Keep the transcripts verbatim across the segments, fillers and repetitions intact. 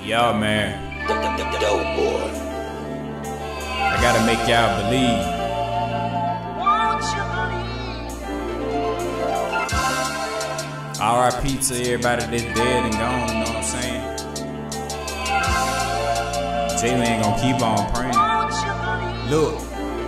Yo, man, Dope boy. I gotta make y'all believe. R I P to everybody that's dead and gone, you know what I'm saying? Jman gonna keep on praying. Look,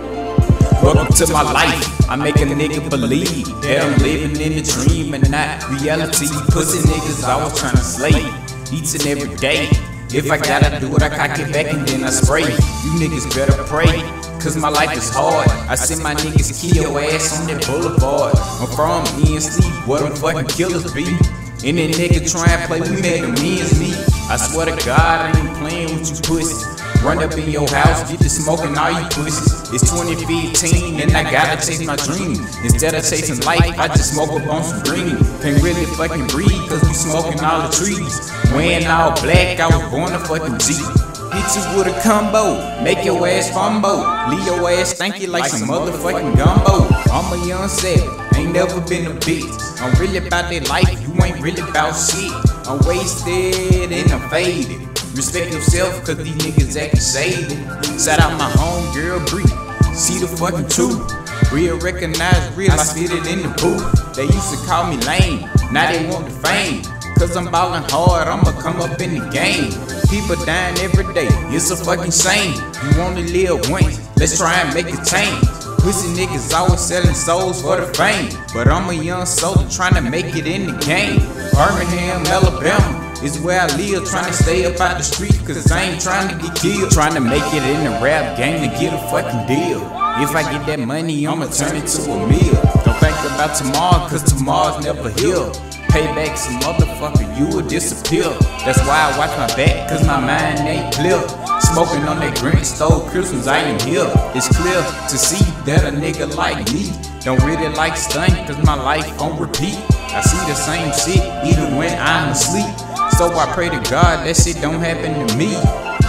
welcome to my life. I make a nigga believe that I'm living in a dream and not reality. Pussy niggas always tryna slay each and every day. If I gotta do it, I cock it back and then I spray. You niggas better pray, cause my life is hard. I see my niggas kill your ass on that boulevard. I'm from E N C, where them fucking killers be. And that nigga try and play, we make them ends me. I swear to God, I ain't playing with you pussies. Run up in your house, get to smoking all you pussies. It's twenty fifteen and I gotta chase my dream. Instead of chasing life, I just smoke up on some green. Can't really fucking breathe cause we smoking all the trees. Wearing all black, I was born a fucking G. Hit you with a combo, make your ass fumble. Leave your ass stanky like some motherfucking gumbo. I'm a young savage, ain't never been a bitch. I'm really about that life, you ain't really about shit. I'm wasted and I'm faded. Respect yourself, cause these niggas actin' shady. Shout out my home girl Bree, see the fucking truth. Real recognize real, I spit it in the booth. They used to call me lame, now they want the fame. Cause I'm ballin' hard, I'ma come up in the game. People dying every day, it's a fucking shame. You only live once, let's try and make a change. Pussy niggas always selling souls for the fame. But I'm a young soldier trying to make it in the game. Birmingham, Alabama is where I live, trying to stay up out the street, cause I ain't trying to get killed. Trying to make it in the rap game to get a fucking deal. If I get that money, I'ma turn it to a meal. Don't think about tomorrow, cause tomorrow's never here. Payback some motherfucker, you will disappear. That's why I watch my back, cause my mind ain't clear. Smoking on that green stove Christmas, I am here. It's clear to see that a nigga like me don't really like stunt, cause my life on repeat. I see the same shit even when I'm asleep. So I pray to God that shit don't happen to me.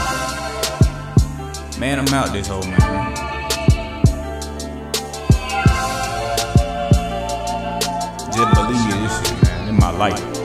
Man, I'm out this whole man. Just believe this shit, man, in my life.